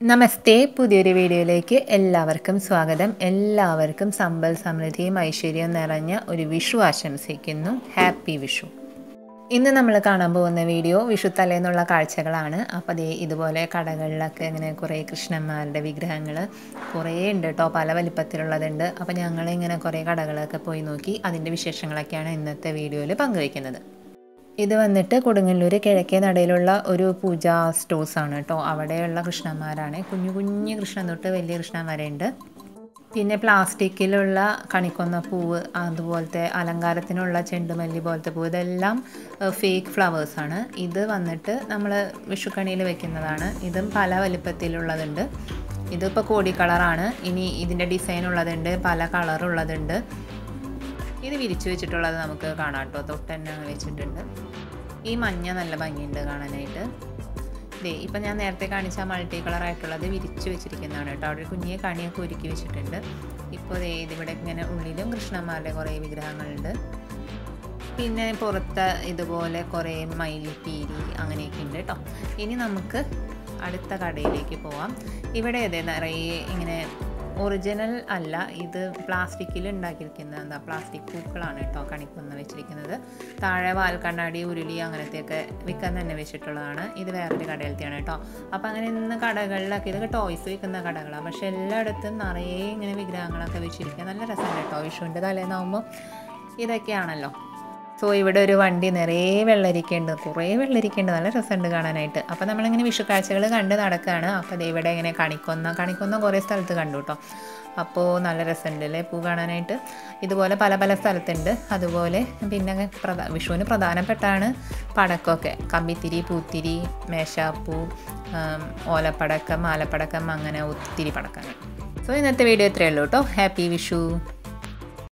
നമസ്തേ, പുതിയൊരു വീഡിയോയിലേക്ക് എല്ലാവർക്കും സ്വാഗതം. എല്ലാവർക്കും സമ്പൽ സമൃദ്ധിയും ഐശ്വര്യവും നിറഞ്ഞ ഒരു വിഷു ആശംസിക്കുന്നു. ഹാപ്പി വിഷു. ഇന്ന് നമ്മൾ കാണാൻ പോകുന്ന വീഡിയോ വിഷു തലേന്നുള്ള കാഴ്ചകളാണ്. അപ്പോൾ അതേ ഇതുപോലെ കടകളിലൊക്കെ ഇങ്ങനെ കുറേ കൃഷ്ണന്മാരുടെ വിഗ്രഹങ്ങൾ കുറേ ഉണ്ട് കേട്ടോ, പല വലിപ്പത്തിലുള്ളതുണ്ട്. അപ്പോൾ ഞങ്ങളിങ്ങനെ കുറേ കടകളൊക്കെ പോയി നോക്കി, അതിൻ്റെ വിശേഷങ്ങളൊക്കെയാണ് ഇന്നത്തെ വീഡിയോയിൽ പങ്കുവയ്ക്കുന്നത്. ഇത് വന്നിട്ട് കൊടുങ്ങല്ലൂർ കിഴക്കേ നടയിലുള്ള ഒരു പൂജാ സ്റ്റോഴ്സ് ആണ് കേട്ടോ. അവിടെയുള്ള കൃഷ്ണന്മാരാണ്. കുഞ്ഞു കുഞ്ഞു കൃഷ്ണൻ തൊട്ട് വലിയ കൃഷ്ണൻ വരെ ഉണ്ട്. പിന്നെ പ്ലാസ്റ്റിക്കിലുള്ള കണിക്കൊന്ന പൂവ്, അതുപോലത്തെ അലങ്കാരത്തിനുള്ള ചെണ്ടുമല്ലി പോലത്തെ പൂവ്, ഇതെല്ലാം ഫേക്ക് ഫ്ലവേഴ്സാണ്. ഇത് വന്നിട്ട് നമ്മൾ വിഷുക്കണിയിൽ വെക്കുന്നതാണ്. ഇതും പല വലിപ്പത്തിലുള്ളതുണ്ട്. ഇതിപ്പോൾ കോടി കളറാണ്. ഇനി ഇതിൻ്റെ ഡിസൈൻ ഉള്ളതുണ്ട്, പല കളറുള്ളതുണ്ട്. ഇത് വിരിച്ചു വെച്ചിട്ടുള്ളത് നമുക്ക് കാണാം കേട്ടോ, തൊട്ട് തന്നെ വെച്ചിട്ടുണ്ട്. ഈ മഞ്ഞ നല്ല ഭംഗിയുണ്ട് കാണാനായിട്ട്. ഇപ്പം ഞാൻ നേരത്തെ കാണിച്ച മൾട്ടി കളറായിട്ടുള്ളത് വിരിച്ചു വെച്ചിരിക്കുന്നതാണ് കേട്ടോ. അവിടെ ഒരു കുഞ്ഞിയെ കണിയൊക്കെ ഒരുക്കി വെച്ചിട്ടുണ്ട്. ഇപ്പോൾ ഇതിവിടെ ഇങ്ങനെ ഉള്ളിലും കൃഷ്ണന്മാരുടെ കുറേ വിഗ്രഹങ്ങളുണ്ട്. പിന്നെ പുറത്ത് ഇതുപോലെ കുറേ മയിൽപ്പീലി അങ്ങനെയൊക്കെ ഉണ്ട് കേട്ടോ. ഇനി നമുക്ക് അടുത്ത കടയിലേക്ക് പോവാം. ഇവിടെ നിറയെ ഇങ്ങനെ ഒറിജിനൽ അല്ല, ഇത് പ്ലാസ്റ്റിക്കിൽ ഉണ്ടാക്കിയിരിക്കുന്ന പ്ലാസ്റ്റിക് പൂക്കളാണ് കേട്ടോ കണിക്കൊന്ന വെച്ചിരിക്കുന്നത്. താഴെ വാൽക്കണ്ണാടി, ഉരുളി അങ്ങനത്തെയൊക്കെ വിൽക്കാൻ തന്നെ വെച്ചിട്ടുള്ളതാണ്. ഇത് വേറൊരു കടയിലത്തെയാണ് കേട്ടോ. അപ്പോൾ അങ്ങനെ ഇന്ന് കടകളിലൊക്കെ ഇതൊക്കെ ടോയ്സ് വിൽക്കുന്ന കടകളാണ്. പക്ഷേ എല്ലായിടത്തും നിറയെ ഇങ്ങനെ വിഗ്രഹങ്ങളൊക്കെ വെച്ചിരിക്കുക. നല്ല രസമുണ്ട് കേട്ടോ. വിഷുവിൻ്റെ തലേന്നാവുമ്പോൾ ഇതൊക്കെയാണല്ലോ. സോ ഇവിടെ ഒരു വണ്ടി നിറയെ വെള്ളരിക്കുണ്ട്, കുറേ വെള്ളരിക്കുണ്ട്. നല്ല രസമുണ്ട് കാണാനായിട്ട്. അപ്പോൾ നമ്മളിങ്ങനെ വിഷു കാഴ്ചകൾ കണ്ട് നടക്കുകയാണ്. അപ്പോൾ ഇവിടെ ഇങ്ങനെ കണിക്കൊന്ന കുറേ സ്ഥലത്ത് കണ്ടു കേട്ടോ. അപ്പോൾ നല്ല രസമുണ്ട് അല്ലേ പൂ കാണാനായിട്ട്. ഇതുപോലെ പല പല സ്ഥലത്തുണ്ട്. അതുപോലെ പിന്നെ വിഷുവിന് പ്രധാനപ്പെട്ടാണ് പടക്കമൊക്കെ, കമ്പിത്തിരി, പൂത്തിരി, മേശാപ്പൂ, ഓലപ്പടക്കം, മാലപ്പടക്കം, അങ്ങനെ ഒത്തിരി പടക്കങ്ങൾ. സോ ഇന്നത്തെ വീഡിയോ ഇത്രയേ ഉള്ളൂ കേട്ടോ. ഹാപ്പി വിഷു.